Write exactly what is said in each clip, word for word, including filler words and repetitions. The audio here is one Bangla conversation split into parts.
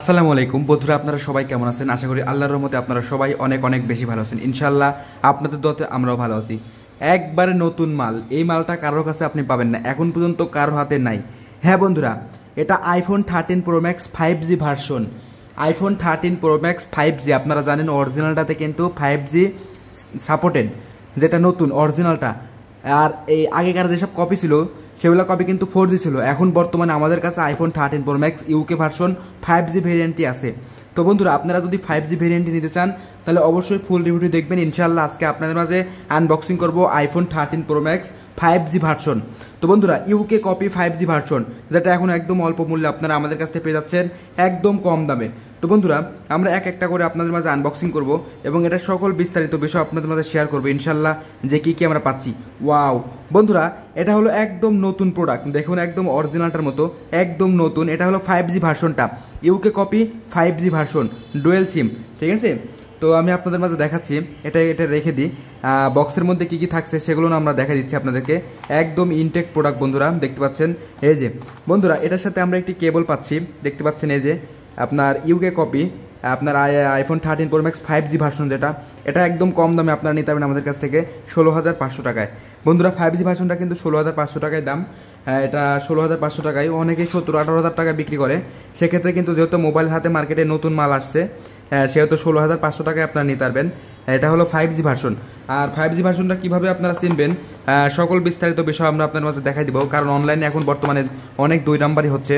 আসসালামু আলাইকুম বন্ধুরা, আপনারা সবাই কেমন আছেন? আশা করি আল্লাহর রহমতে আপনারা সবাই অনেক অনেক বেশি ভালো আছেন। ইনশাল্লাহ আপনাদের দোয়াতে আমরাও ভালো আছি। একবারে নতুন মাল, এই মালটা কারোর কাছে আপনি পাবেন না, এখন পর্যন্ত কারোর হাতে নাই। হ্যাঁ বন্ধুরা, এটা iPhone thirteen pro max five G version. IPhone thirteen pro max five G, আপনারা জানেন অরিজিনালটাতে কিন্তু ফাইভ জি সাপোর্টেড, যেটা নতুন অরিজিনালটা। আর এই আগেকার যেসব কপি ছিল সেগুলো কপি কিন্তু ফোর জি ছিল। এখন বর্তমানে আমাদের কাছে iPhone thirteen pro max UK version five G ভেরিয়েন্টটি আছে। তো বন্ধুরা, আপনারা যদি ফাইভ জি ভেরিয়েন্টটি নিতে চান তাহলে অবশ্যই ফুল রিভিউটি দেখবেন। ইনশাল্লাহ আজকে আপনাদের মাঝে আনবক্সিং করব iPhone thirteen pro max five G version. তো বন্ধুরা, UK copy five G version, যেটা এখন একদম অল্প মূল্যে আপনারা আমাদের কাছ থেকে পেয়ে যাচ্ছেন একদম কম দামে। তো বন্ধুরা, আমরা এক একটা করে আপনাদের মাঝে আনবক্সিং করব এবং এটা সকল বিস্তারিত বিষয় আপনাদের মাঝে শেয়ার করবো ইনশাল্লাহ, যে কী কী আমরা পাচ্ছি। ওয়াও বন্ধুরা, এটা হলো একদম নতুন প্রোডাক্ট, দেখুন একদম অরিজিনালটার মতো একদম নতুন। এটা হলো ফাইভ জি ভার্সনটা, UK copy five G version, dual SIM, ঠিক আছে? তো আমি আপনাদের মাঝে দেখাচ্ছি, এটা এটা রেখে দিই। বক্সের মধ্যে কী কী থাকছে সেগুলো না আমরা দেখা দিচ্ছি আপনাদেরকে। একদম ইনটেক প্রোডাক্ট বন্ধুরা, দেখতে পাচ্ছেন এই যে। বন্ধুরা, এটার সাথে আমরা একটি কেবল পাচ্ছি, দেখতে পাচ্ছেন এই যে আপনার ইউকে কপি আপনার iPhone thirteen pro max five G version, যেটা এটা একদম কম দামে আপনারা নিতে পারবেন আমাদের কাছ থেকে ষোলো হাজার পাঁচশো টাকায়। বন্ধুরা, ফাইভ জি ভার্সনটা কিন্তু ষোলো হাজার পাঁচশো টাকায় দাম। এটা ষোলো হাজার পাঁচশো টাকায় অনেকেই সত্তর আঠারো হাজার টাকায় বিক্রি করে। সেক্ষেত্রে কিন্তু যেহেতু মোবাইল হাতে মার্কেটে নতুন মাল আসছে, সেহেতু ষোলো হাজার পাঁচশো টাকায় আপনারা নিতে পারবেন। এটা হলো ফাইভ জি ভার্সন। আর ফাইভ জি ভার্সনটা কীভাবে আপনারা চিনবেন সকল বিস্তারিত বিষয় আমরা আপনার মাঝে দেখাই দিব, কারণ অনলাইনে এখন বর্তমানে অনেক দুই নাম্বারই হচ্ছে।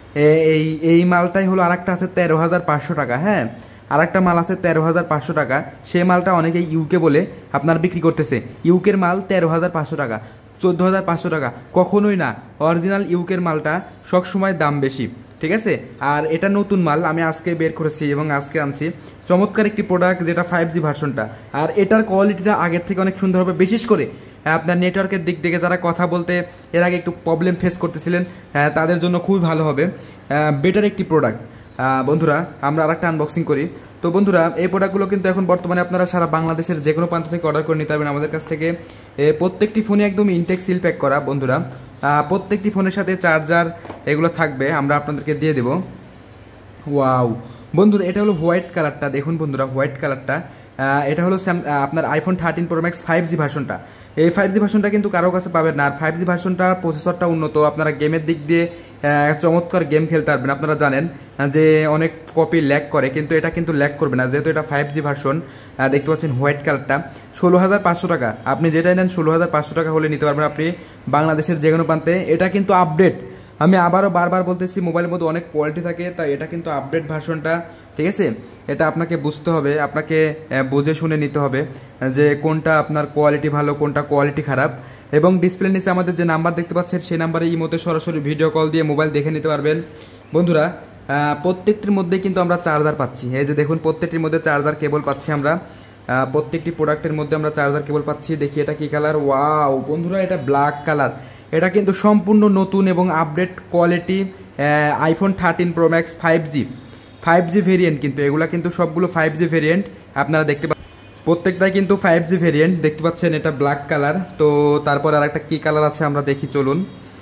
এই এই মালটাই হলো, আর একটা আছে তেরো হাজার পাঁচশো টাকা। হ্যাঁ, আর একটা মাল আছে তেরো হাজার পাঁচশো টাকা, সেই মালটা অনেকেই ইউকে বলে আপনার বিক্রি করতেছে। ইউকের মাল তেরো হাজার পাঁচশো টাকা, চোদ্দো হাজার পাঁচশো টাকা, কখনোই না। অরিজিনাল ইউকের মালটা সবসময় দাম বেশি, ঠিক আছে? আর এটা নতুন মাল, আমি আজকে বের করেছি এবং আজকে আনছি। চমৎকার একটি প্রোডাক্ট, যেটা ফাইভ জি ভার্সনটা। আর এটার কোয়ালিটিটা আগের থেকে অনেক সুন্দর হবে, বিশেষ করে আপনার নেটওয়ার্কের দিক থেকে যারা কথা বলতে এর আগে একটু প্রবলেম ফেস করতেছিলেন, তাদের জন্য খুবই ভালো হবে, বেটার একটি প্রোডাক্ট। বন্ধুরা, আমরা আর একটা আনবক্সিং করি। তো বন্ধুরা, এই প্রোডাক্টগুলো কিন্তু এখন বর্তমানে আপনারা সারা বাংলাদেশের যে কোনো প্রান্ত থেকে অর্ডার করে নিতে পারবেন আমাদের কাছ থেকে। প্রত্যেকটি ফোনে একদম ইনটেক সিল প্যাক করা বন্ধুরা। প্রত্যেকটি ফোনের সাথে চার্জার এগুলো থাকবে, আমরা আপনাদেরকে দিয়ে দেব। ওয়াও বন্ধুরা, এটা হলো হোয়াইট কালারটা, দেখুন বন্ধুরা হোয়াইট কালারটা। এটা হলো আপনার iPhone thirteen pro max five G ভার্সনটা। এই ফাইভ জি ভার্সনটা কিন্তু কারো কাছে পাবেন না। আর ফাইভ জি ভার্সনটা প্রসেসরটা উন্নত, আপনারা গেমের দিক দিয়ে চমৎকার গেম খেলতে পারবেন। আপনারা জানেন যে অনেক কপি ল্যাগ করে, কিন্তু এটা কিন্তু ল্যাগ করবে না, যেহেতু এটা ফাইভ জি ভার্সন। দেখতে পাচ্ছেন হোয়াইট কালারটা, ষোলো হাজার পাঁচশো টাকা। আপনি যেটাই নেন ষোলো হাজার পাঁচশো টাকা হলে নিতে পারবেন আপনি বাংলাদেশের যে কোনো প্রান্তে। এটা কিন্তু আপডেট, আমি আবারও বারবার বলতেছি, মোবাইলের মধ্যে অনেক কোয়ালিটি থাকে, তাই এটা কিন্তু আপডেট ভার্সনটা, ঠিক আছে? এটা আপনাকে বুঝতে হবে, আপনাকে বুঝে শুনে নিতে হবে যে কোনটা আপনার কোয়ালিটি ভালো, কোনটা কোয়ালিটি খারাপ। এবং ডিসপ্লে নিচে আমাদের যে নাম্বার দেখতে পাচ্ছেন, সেই নাম্বারে ইমোতে সরাসরি ভিডিও কল দিয়ে মোবাইল দেখে নিতে পারবেন। বন্ধুরা, প্রত্যেকটির মধ্যে কিন্তু আমরা চার্জার পাচ্ছি, এই যে দেখুন প্রত্যেকটির মধ্যে চার্জার কেবল পাচ্ছি আমরা। প্রত্যেকটি প্রোডাক্টের মধ্যে আমরা চার্জার কেবল পাচ্ছি। দেখি এটা কি কালার। ওয়াও বন্ধুরা, এটা ব্ল্যাক কালার। এটা কিন্তু সম্পূর্ণ নতুন এবং update quality iPhone thirteen pro max five G five G variant, কিন্তু এগুলা কিন্তু সবগুলো ফাইভ জি ভেরিয়েন্ট। আপনারা দেখতে পাচ্ছেন প্রত্যেকটাই কিন্তু ফাইভ জি ভেরিয়েন্ট, দেখতে পাচ্ছেন এটা ব্ল্যাক কালার। তো তারপর আর একটা কী কালার আছে আমরা দেখি, চলুন।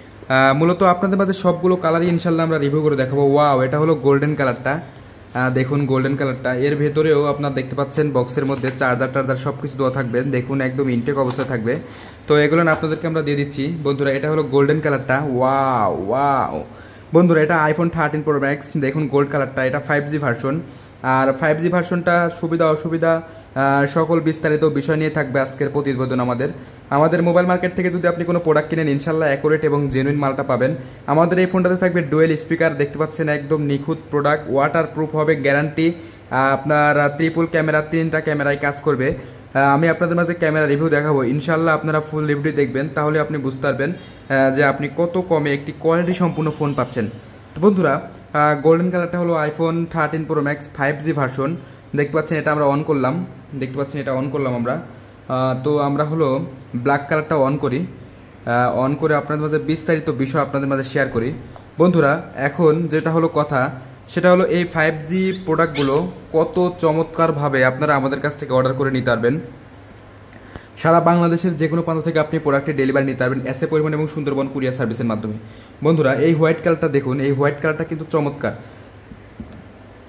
মূলত আপনাদের মাঝে সবগুলো কালারই ইনশাল্লাহ আমরা রিভিউ করে দেখাবো। ওয়াও, এটা হলো গোল্ডেন কালারটা, দেখুন গোল্ডেন কালারটা। এর ভেতরেও আপনারা দেখতে পাচ্ছেন বক্সের মধ্যে চার্জার টার্জার সব কিছু দেওয়া থাকবে, দেখুন একদম ইনটেক অবস্থায় থাকবে। তো এগুলো আপনাদেরকে আমরা দিয়ে দিচ্ছি বন্ধুরা। এটা হলো গোল্ডেন কালারটা। ওয়াও ওয়াও বন্ধুরা, এটা আইফোন থার্টিন প্রো ম্যাক্স, দেখুন গোল্ড কালারটা। এটা ফাইভ জি ভার্সন। আর ফাইভ জি ভার্সনটা সুবিধা অসুবিধা সকল বিস্তারিত বিষয় নিয়ে থাকবে আজকের প্রতিবেদন আমাদের। আমাদের মোবাইল মার্কেট থেকে যদি আপনি কোনো প্রোডাক্ট কিনেন, ইনশাল্লাহ অ্যাকুরেট এবং জেনুইন মালটা পাবেন। আমাদের এই ফোনটাতে থাকবে ডুয়েল স্পিকার, দেখতে পাচ্ছেন একদম নিখুঁত প্রোডাক্ট, ওয়াটার প্রুফ হবে, গ্যারান্টি। আপনার ট্রিপল ক্যামেরা, তিনটা ক্যামেরায় কাজ করবে। আমি আপনাদের মাঝে ক্যামেরা রিভিউ দেখাবো, ইনশাল্লাহ আপনারা ফুল রিভিউ দেখবেন, তাহলে আপনি বুঝতে পারবেন যে আপনি কত কমে একটি কোয়ালিটি সম্পূর্ণ ফোন পাচ্ছেন। তো বন্ধুরা, গোল্ডেন কালারটা হলো iPhone thirteen pro max five G version, দেখতে পাচ্ছেন। এটা আমরা অন করলাম, দেখতে পাচ্ছেন এটা অন করলাম আমরা। তো আমরা হলো ব্ল্যাক কালারটা অন করি, অন করে আপনাদের মাঝে বিস্তারিত বিষয় আপনাদের মাঝে শেয়ার করি। বন্ধুরা, এখন যেটা হলো কথা, সেটা হলো এই ফাইভ জি প্রোডাক্টগুলো কত চমৎকারভাবে আপনারা আমাদের কাছ থেকে অর্ডার করে নিতে পারবেন। সারা বাংলাদেশের যে কোনো প্রান্ত থেকে আপনি প্রোডাক্টের ডেলিভারি নিতে পারবেন এসএ পরিবহন এবং সুন্দরবন কুরিয়ার সার্ভিসের মাধ্যমে। বন্ধুরা, এই হোয়াইট কালারটা দেখুন, এই হোয়াইট কালারটা কিন্তু চমৎকার।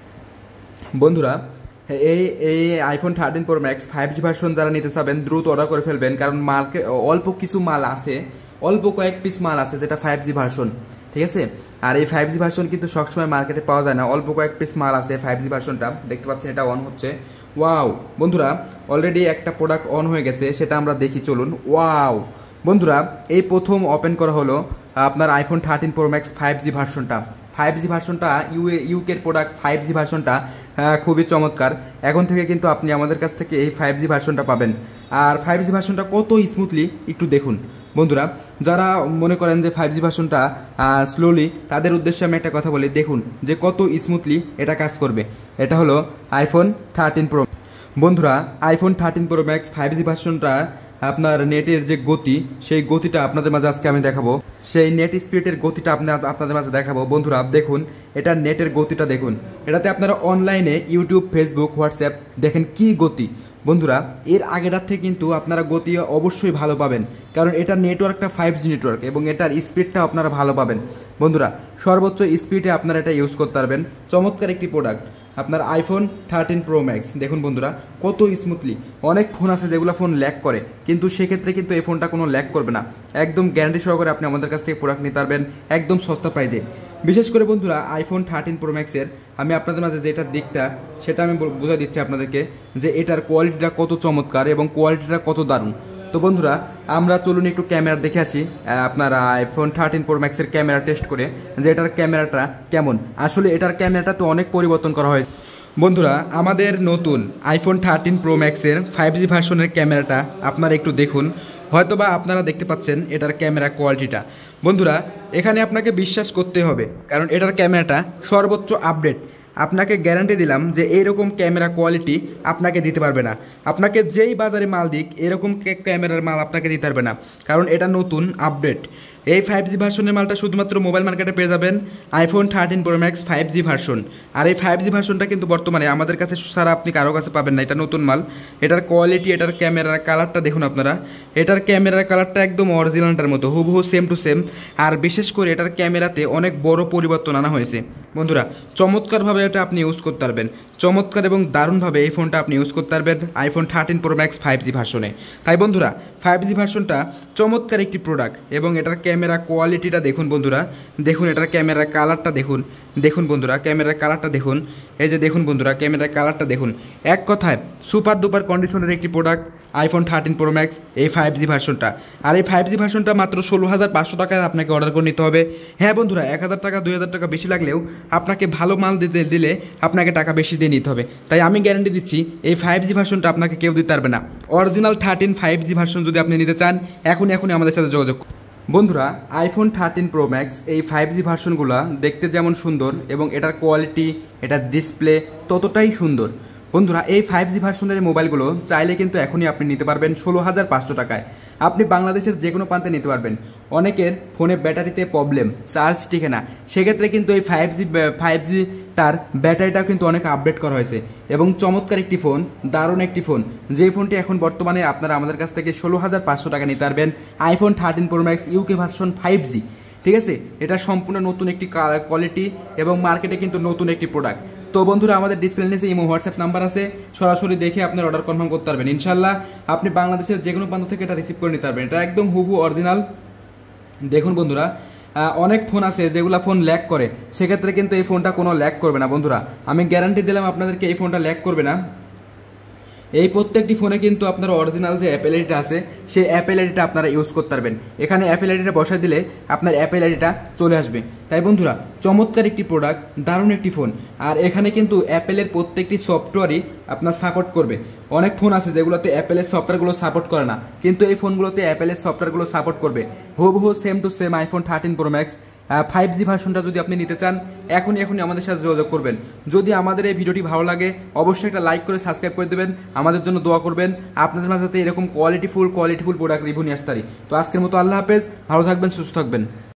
বন্ধুরা, এই এই iPhone thirteen pro max five G version যারা নিতে চাবেন দ্রুত অর্ডার করে ফেলবেন, কারণ মার্কেট অল্প কিছু মাল আছে, অল্প কয়েক পিস মাল আছে যেটা ফাইভ জি ভার্সন, ঠিক আছে। আর এই ফাইভ জি ভার্সন কিন্তু সবসময় মার্কেটে পাওয়া যায় না, অল্প কয়েক পিস মাল আছে ফাইভ জি ভার্সনটা। দেখতে পাচ্ছেন এটা অন হচ্ছে। ওয়াও বন্ধুরা, অলরেডি একটা প্রোডাক্ট অন হয়ে গেছে, সেটা আমরা দেখি চলুন। ওয়াও বন্ধুরা, এই প্রথম ওপেন করা হলো আপনার iPhone thirteen pro max five G ভার্সনটা। ফাইভ জি ভার্সনটা ইউএ ইউকের প্রোডাক্ট ফাইভ জি ভার্সনটা খুবই চমৎকার। এখন থেকে কিন্তু আপনি আমাদের কাছ থেকে এই ফাইভ জি ভার্সনটা পাবেন। আর ফাইভ জি ভার্সনটা কত স্মুথলি একটু দেখুন বন্ধুরা। যারা মনে করেন যে ফাইভ জি ভার্সনটা স্লোলি, তাদের উদ্দেশ্যে আমি একটা কথা বলি, দেখুন যে কত স্মুথলি এটা কাজ করবে। এটা হলো আইফোন থার্টিন প্রো। বন্ধুরা, iPhone thirteen pro max five G ভার্সনটা আপনার নেটের যে গতি, সেই গতিটা আপনাদের মাঝে আজকে আমি দেখাবো। সেই নেট স্পিডের গতিটা আপনার আপনাদের মাঝে দেখাবো। বন্ধুরা দেখুন, এটা নেটের গতিটা দেখুন। এটাতে আপনারা অনলাইনে ইউটিউব, ফেসবুক, হোয়াটসঅ্যাপ দেখেন কি গতি। বন্ধুরা, এর আগেটার থেকে কিন্তু আপনারা গতি অবশ্যই ভালো পাবেন, কারণ এটা নেটওয়ার্কটা ফাইভ জি নেটওয়ার্ক এবং এটার স্পিডটা আপনারা ভালো পাবেন। বন্ধুরা, সর্বোচ্চ স্পিডে আপনারা এটা ইউজ করতে পারবেন। চমৎকার একটি প্রোডাক্ট আপনার আইফোন থার্টিন প্রো ম্যাক্স। দেখুন বন্ধুরা কত স্মুথলি। অনেক ফোন আছে যেগুলো ফোন ল্যাগ করে, কিন্তু সেক্ষেত্রে কিন্তু এই ফোনটা কোনো ল্যাগ করবে না। একদম গ্যারান্টি সহকারে আপনি আমাদের কাছ থেকে প্রোডাক্ট নিতে পারবেন একদম সস্তা প্রাইজে। বিশেষ করে বন্ধুরা, আইফোন থার্টিন প্রো ম্যাক্সের আমি আপনাদের মাঝে যেটা দিকটা সেটা আমি বোঝা দিচ্ছি আপনাদেরকে, যে এটার কোয়ালিটিটা কত চমৎকার এবং কোয়ালিটিটা কত দারুণ। তো বন্ধুরা, আমরা চলুন একটু ক্যামেরা দেখে আসি, আপনারা আইফোন থার্টিন প্রো ম্যাক্সের ক্যামেরা টেস্ট করে, যে এটার ক্যামেরাটা কেমন। আসলে এটার ক্যামেরাটা তো অনেক পরিবর্তন করা হয়েছে। বন্ধুরা, আমাদের নতুন আইফোন থার্টিন প্রো ম্যাক্সের ফাইভ জি ভার্সনের ক্যামেরাটা আপনারা একটু দেখুন, হয়তোবা আপনারা দেখতে পাচ্ছেন এটার ক্যামেরা কোয়ালিটিটা। বন্ধুরা, এখানে আপনাকে বিশ্বাস করতে হবে, কারণ এটার ক্যামেরাটা সর্বোচ্চ আপডেট। আপনাকে গ্যারান্টি দিলাম যে এইরকম ক্যামেরা কোয়ালিটি আপনাকে দিতে পারবে না। আপনাকে যেই বাজারে মাল দিক, এরকম ক্যামেরার মাল আপনাকে দিতে পারবে না, কারণ এটা নতুন আপডেট। এই ফাইভ জি ভার্সনের মালটা শুধুমাত্র মোবাইল মার্কেটে পেয়ে যাবেন iPhone thirteen pro max five G version. আর এই ফাইভ জি ভার্সনটা কিন্তু বর্তমানে আমাদের কাছে ছাড়া আপনি কারো কাছে পাবেন না, এটা নতুন মাল। এটার কোয়ালিটি, এটার ক্যামেরার কালারটা দেখুন আপনারা। এটার ক্যামেরার কালারটা একদম অরিজিনালটার মতো হুবহু সেম টু সেম। আর বিশেষ করে এটার ক্যামেরাতে অনেক বড় পরিবর্তন আনা হয়েছে। বন্ধুরা, চমৎকারভাবে এটা আপনি ইউজ করতে পারবেন, চমৎকার এবং দারুণভাবে এই ফোনটা আপনি ইউজ করতে পারবেন iPhone thirteen pro max five G ভার্সনে। তাই বন্ধুরা, ফাইভ জি ভার্সনটা চমৎকার একটি প্রোডাক্ট এবং এটার ক্যামেরা কোয়ালিটিটা দেখুন বন্ধুরা। দেখুন এটার ক্যামেরার কালারটা দেখুন। দেখুন বন্ধুরা, ক্যামেরার কালারটা দেখুন। এই যে দেখুন বন্ধুরা, ক্যামেরার কালারটা দেখুন। এক কথায় সুপার ডুপার কন্ডিশনের একটি product iPhone thirteen pro max এই ফাইভ জি ভার্সনটা। আর এই ফাইভ জি ভার্সনটা মাত্র ষোলো হাজার পাঁচশো টাকায় আপনাকে অর্ডার করে নিতে হবে। হ্যাঁ বন্ধুরা, এক হাজার টাকা দুই হাজার টাকা বেশি লাগলেও আপনাকে ভালো মাল দিতে দিলে আপনাকে টাকা বেশি দিয়ে নিতে হবে। তাই আমি গ্যারান্টি দিচ্ছি এই ফাইভ জি ভার্সনটা আপনাকে কেউ দিতে পারবে না। Original thirteen five G version যদি আপনি নিতে চান, এখনই এখনই আমাদের সাথে যোগাযোগ। বন্ধুরা, আইফোন থার্টিন প্রো ম্যাক্স এই ফাইভ জি ভার্সনগুলো দেখতে যেমন সুন্দর এবং এটার কোয়ালিটি, এটার ডিসপ্লে ততটাই সুন্দর। বন্ধুরা, এই ফাইভ জি ভার্সনের মোবাইলগুলো চাইলে কিন্তু এখনই আপনি নিতে পারবেন ষোলো হাজার পাঁচশো টাকায়। আপনি বাংলাদেশের যে কোনো প্রান্তে নিতে পারবেন। অনেকের ফোনে ব্যাটারিতে প্রবলেম, চার্জ টিকে না, সেক্ষেত্রে কিন্তু এই ফাইভ জি ফাইভ জি তার ব্যাটারিটা কিন্তু অনেক আপডেট করা হয়েছে এবং চমৎকার একটি ফোন, দারুণ একটি ফোন। যে ফোনটি এখন বর্তমানে আপনারা আমাদের কাছ থেকে ষোলো হাজার পাঁচশো টাকা নিতে পারবেন iPhone thirteen pro max UK version five G. ঠিক আছে, এটা সম্পূর্ণ নতুন একটি কোয়ালিটি এবং মার্কেটে কিন্তু নতুন একটি প্রোডাক্ট। তো বন্ধুরা, আমাদের ডিসপ্লে নিচে ইমো হোয়াটসঅ্যাপ নাম্বার আছে, সরাসরি দেখে আপনার অর্ডার কনফার্ম করতে পারবেন। ইনশাল্লাহ আপনি বাংলাদেশের যে কোনো প্রান্ত থেকে এটা রিসিভ করে নিতে পারবেন। এটা একদম হুবহু অরিজিনাল। দেখুন বন্ধুরা, অনেক ফোন আছে যেগুলো ফোন ল্যাগ করে, সেক্ষেত্রে কিন্তু এই ফোনটা কোনো ল্যাগ করবে না। বন্ধুরা, আমি গ্যারান্টি দিলাম আপনাদেরকে এই ফোনটা ল্যাগ করবে না। এই প্রত্যেকটি ফোনে কিন্তু আপনার অরিজিনাল যে অ্যাপেল আইডিটা আছে, সেই অ্যাপেল আইডিটা আপনারা ইউজ করতে পারবেন। এখানে অ্যাপেল আইডিটা বসাই দিলে আপনার অ্যাপেল আইডিটা চলে আসবে। তাই বন্ধুরা, চমৎকার একটি প্রোডাক্ট, দারুণ একটি ফোন। আর এখানে কিন্তু অ্যাপেলের প্রত্যেকটি সফটওয়্যারই আপনার সাপোর্ট করবে। অনেক ফোন আছে যেগুলোতে অ্যাপেলের সফটওয়্যারগুলো সাপোর্ট করে না, কিন্তু এই ফোনগুলোতে অ্যাপেলের সফটওয়্যারগুলো সাপোর্ট করবে হুবহু same to same iPhone thirteen pro max five G ভার্সনটা যদি আপনি নিতে চান, এখনই এখনই আমাদের সাথে যোগাযোগ করবেন। যদি আমাদের এই ভিডিওটি ভালো লাগে, অবশ্যই একটা লাইক করে সাবস্ক্রাইব করে দেবেন, আমাদের জন্য দোয়া করবেন। আপনাদের মাঝে এরকম কোয়ালিটিফুল কোয়ালিটিফুল প্রোডাক্ট রিভিউ নিয়ে আসতে পারি। তো আজকের মতো আল্লাহ হাফেজ, ভালো থাকবেন, সুস্থ থাকবেন।